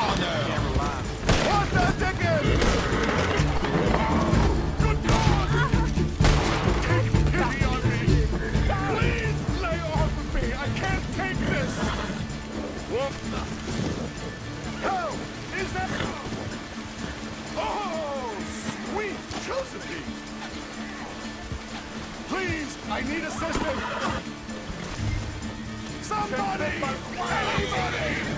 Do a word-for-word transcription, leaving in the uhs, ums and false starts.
What's that ticket? Good God! Take pity on me! Please lay off of me! I can't take this! What the hell is that? Oh, sweet Josephine! Please, I need assistance! Somebody! Anybody!